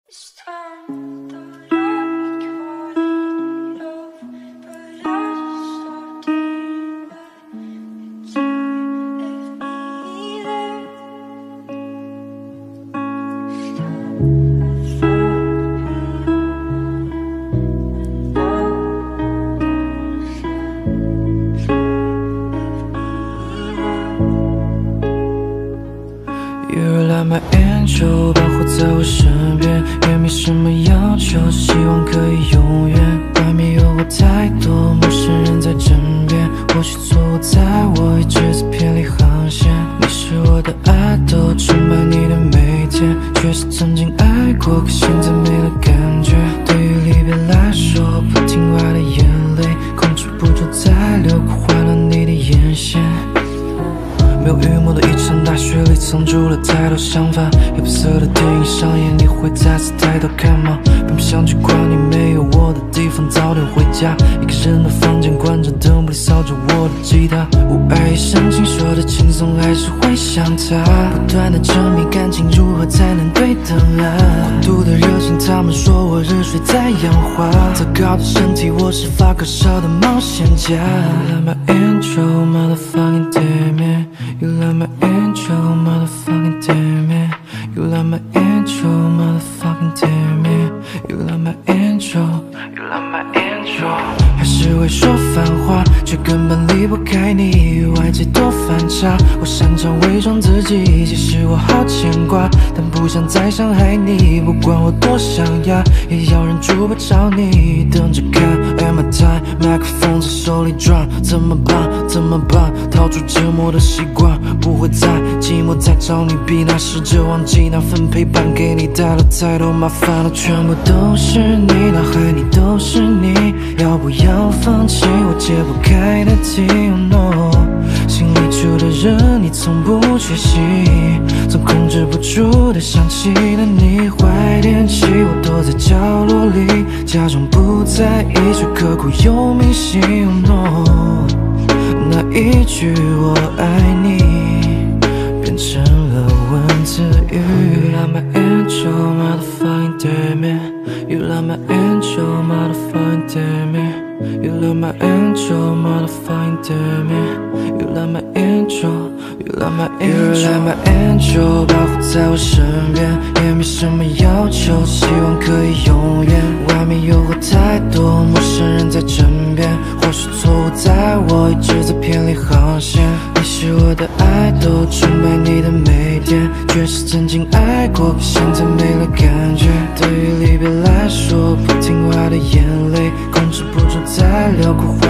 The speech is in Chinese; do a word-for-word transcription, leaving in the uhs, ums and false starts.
You light my angel， 保护在我身边，也没什么要求，希望可以永远。外面诱惑太多，陌生人在枕边，或许错误在我，一直在偏离航线。你是我的爱豆，崇拜你的每天，确实曾经爱过，可现在没了感觉。对于离别来说，不听话的眼泪，控制不住再流过，划了你的眼线。没有预谋的一场大雪里藏住了太多想法，黑白色的电影上演，你会再次抬头看吗？并不想去管你没有我的地方，早点回家。一个人的房间，关着灯，不里扫着我的吉他。我爱一声情，说的轻松，还是会想他。不断的证明感情如何才能对等啊？孤独的热情，他们说我热水在氧化。糟糕的身体，我是发高烧的冒险家。You like my angel, motherfucking damn it. You like my angel, motherfucking damn it. You like my angel, motherfucking damn it. You like my angel, you like my angel. 还是会说反话，却根本离不开你，与外界多反差。我擅长伪装自己，其实我好牵挂，但不想再伤害你。不管我多想呀，也要忍住不找你。等着看 ，Am I time？ 麦克风在手里转，怎么办？怎么办？逃出折磨的习惯，不会再寂寞，再找你比，那试着忘记那份陪伴，给你带来太多麻烦了，全部都是你，脑海里都是你，要不要放弃我解不开的题 ？Oh no， 心里住的人你从不缺席，总控制不住的想起了你，坏天气我躲在角落里，假装不在意，却刻骨又铭心。Oh no， 那一句我爱你变成了文字狱。You like my angel, motherfucking damn it. You like my angel, motherfucking damn it. You like my angel, motherfucking damn it. You like my angel, you like my angel. You like my angel， 保护在我身边，也没什么要求，希望可以永远。外面诱惑太多，陌生人在枕边，或许错误在我，一直在偏离航线。你是我的爱豆，崇拜你的每天，确实曾经爱过，可现在没了感觉。对于离别来说，不听话的眼泪，控制不住再流过。